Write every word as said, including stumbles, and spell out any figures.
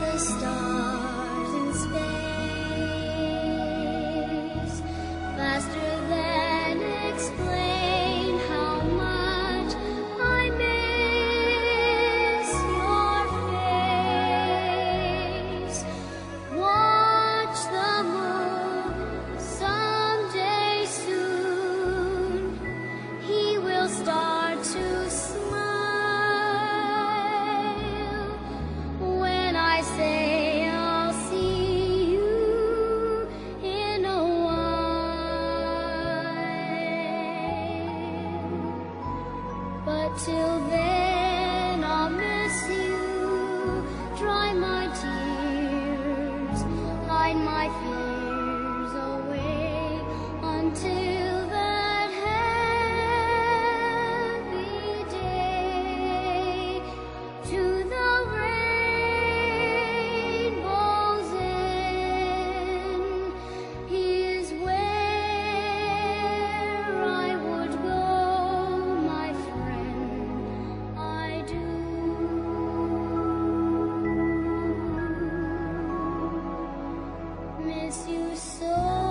the stars in space, faster than explain how much I miss your face. Watch the moon, someday soon he will start to smile when I say I'll see you in a while. But till then I'll miss you, dry my tears, hide my fears away until that happy day. To the rainbow's end is where I would go, my friend, I do. Miss you so.